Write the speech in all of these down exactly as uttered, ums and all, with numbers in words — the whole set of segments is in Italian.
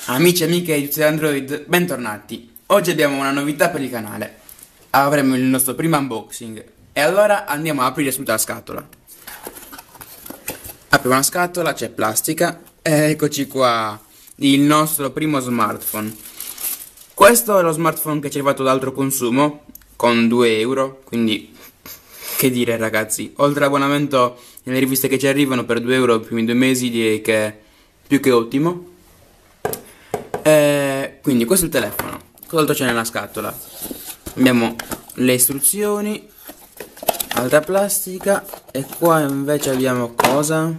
Amici e amiche di Tutti Android, bentornati. Oggi abbiamo una novità per il canale. Avremo il nostro primo unboxing. E allora andiamo a aprire subito la scatola. Apriamo la scatola, c'è plastica. E eccoci qua, il nostro primo smartphone. Questo è lo smartphone che ci è arrivato da altro consumo, con due euro, quindi che dire ragazzi. Oltre all'abbonamento nelle riviste che ci arrivano per due euro i primi due mesi, direi che è più che ottimo. Eh, quindi questo è il telefono. Cos'altro c'è nella scatola? Abbiamo le istruzioni, altra plastica, e qua invece abbiamo cosa?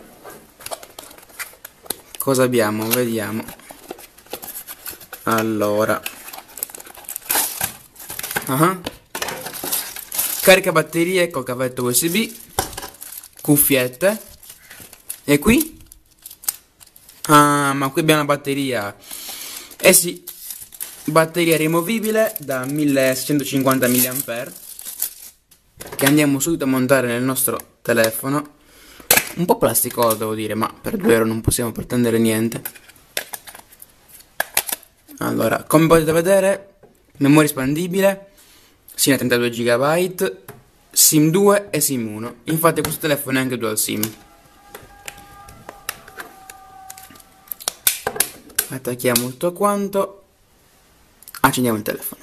Cosa abbiamo? Vediamo. Allora, uh-huh. Carica batterie col cavetto U S B, cuffiette, e qui? Ah, ma qui abbiamo la batteria. Eh sì, batteria rimovibile da milleseicentocinquanta milliampere che andiamo subito a montare nel nostro telefono. Un po' plasticoso devo dire, ma per due euro non possiamo pretendere niente. Allora, come potete vedere, memoria espandibile, SIM trentadue giga, SIM due e SIM uno. Infatti questo telefono è anche dual SIM. Attacchiamo tutto quanto, accendiamo il telefono.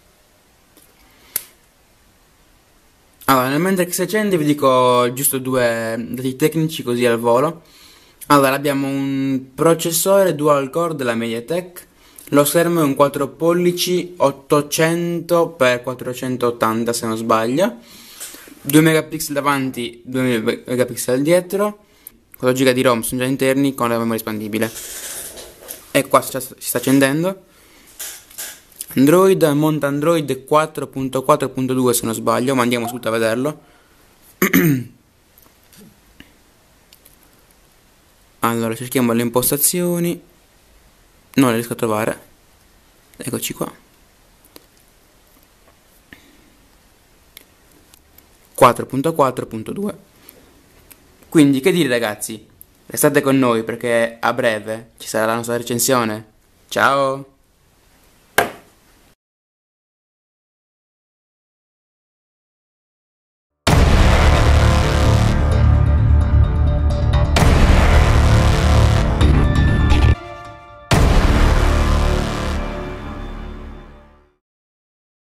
Allora, nel mentre che si accende vi dico giusto due dati tecnici così al volo. Allora, abbiamo un processore dual core della MediaTek, lo schermo è un quattro pollici ottocento per quattrocentottanta se non sbaglio, due megapixel davanti, due megapixel dietro, quattro giga di ROM sono già interni con la memoria espandibile. E qua si sta accendendo. Android, monta Android quattro punto quattro punto due se non sbaglio, ma andiamo subito a vederlo. Allora, cerchiamo le impostazioni. Non le riesco a trovare. Eccoci qua. quattro punto quattro punto due. Quindi che dire ragazzi? Restate con noi perché a breve ci sarà la nostra recensione. Ciao!